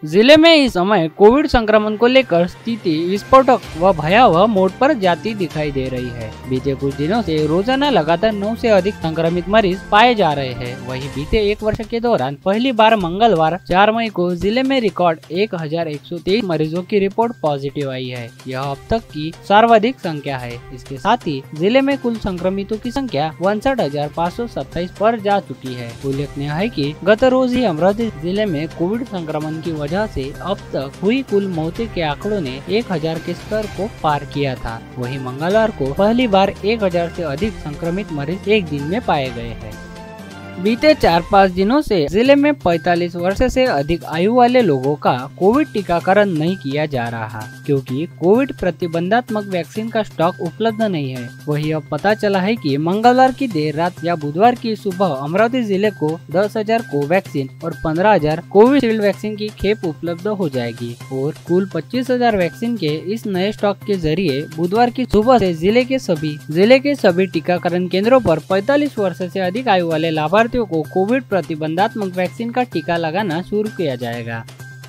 जिले में इस समय कोविड संक्रमण को लेकर स्थिति विस्फोटक व भयावह मोड पर जाती दिखाई दे रही है। बीते कुछ दिनों से रोजाना लगातार 9 से अधिक संक्रमित मरीज पाए जा रहे हैं। वहीं बीते एक वर्ष के दौरान पहली बार मंगलवार 4 मई को जिले में रिकॉर्ड 1123 मरीजों की रिपोर्ट पॉजिटिव आई है। यह अब तक की सर्वाधिक संख्या है। इसके साथ ही जिले में कुल संक्रमितों की संख्या 59,527 पर जा चुकी है। उल्लेखनीय है कि गत रोज ही अमरावती जिले में कोविड संक्रमण की वजह से अब तक हुई कुल मौतें के आंकड़ों ने 1000 के स्तर को पार किया था। वहीं मंगलवार को पहली बार 1000 से अधिक संक्रमित मरीज एक दिन में पाए गए हैं। बीते 4-5 दिनों से जिले में 45 वर्ष से अधिक आयु वाले लोगों का कोविड टीकाकरण नहीं किया जा रहा, क्योंकि कोविड प्रतिबंधात्मक वैक्सीन का स्टॉक उपलब्ध नहीं है। वही अब पता चला है कि मंगलवार की देर रात या बुधवार की सुबह अमरावती जिले को 10,000 कोवैक्सीन और 15,000 कोविशील्ड वैक्सीन की खेप उपलब्ध हो जाएगी और कुल 25,000 वैक्सीन के इस नए स्टॉक के जरिए बुधवार की सुबह से जिले के सभी टीकाकरण केंद्रों पर 45 वर्ष से अधिक आयु वाले लाभार्थियों को कोविड प्रतिबंधात्मक वैक्सीन का टीका लगाना शुरू किया जाएगा।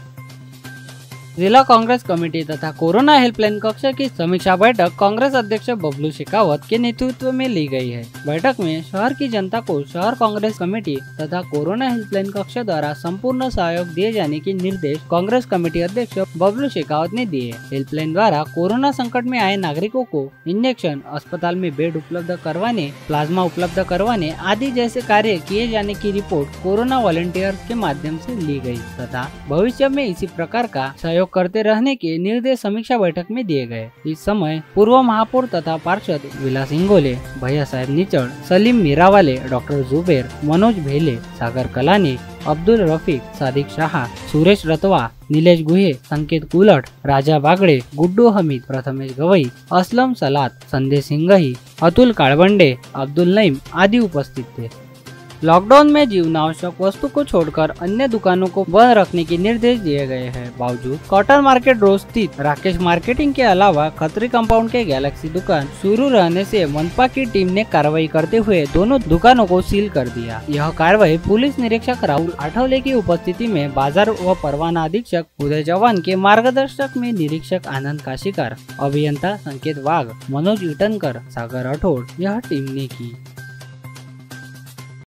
जिला कांग्रेस कमेटी तथा कोरोना हेल्पलाइन कक्ष की समीक्षा बैठक कांग्रेस अध्यक्ष बबलू शेखावत के नेतृत्व में ली गई है। बैठक में शहर की जनता को शहर कांग्रेस कमेटी तथा कोरोना हेल्पलाइन कक्ष द्वारा संपूर्ण सहयोग दिए जाने के निर्देश कांग्रेस कमेटी अध्यक्ष बबलू शेखावत ने दिए। हेल्पलाइन द्वारा कोरोना संकट में आए नागरिकों को इंजेक्शन, अस्पताल में बेड उपलब्ध करवाने, प्लाज्मा उपलब्ध करवाने आदि जैसे कार्य किए जाने की रिपोर्ट कोरोना वॉलंटियर के माध्यम से ली गई तथा भविष्य में इसी प्रकार का सहयोग करते रहने के निर्देश समीक्षा बैठक में दिए गए। इस समय पूर्व महापौर तथा पार्षद विलास इंगोले, भैया साहेब निचड़, सलीम मीरावाले, डॉक्टर जुबेर, मनोज भेले, सागर कलानी, अब्दुल रफीक, सादिक शाह, सुरेश रतवा, नीलेश गुहे, संकेत कुलट, राजा बागड़े, गुड्डू हमीद, प्रथमेश गवई, असलम सलात, संदेश सिंघही, अतुल काळबंडे, अब्दुल नईम आदि उपस्थित थे। लॉकडाउन में जीवनावश्यक वस्तु को छोड़कर अन्य दुकानों को बंद रखने के निर्देश दिए गए हैं। बावजूद कॉटन मार्केट रोड स्थित राकेश मार्केटिंग के अलावा खत्री कंपाउंड के गैलेक्सी दुकान शुरू रहने से मनपा की टीम ने कार्रवाई करते हुए दोनों दुकानों को सील कर दिया। यह कार्रवाई पुलिस निरीक्षक राहुल आठवले की उपस्थिति में बाजार व परवाना अधीक्षक उदय चौहान के मार्गदर्शक में निरीक्षक आनंद काशीकर, अभियंता संकेत वाघ, मनोज इटनकर, सागर राठौड़ यह टीम ने की।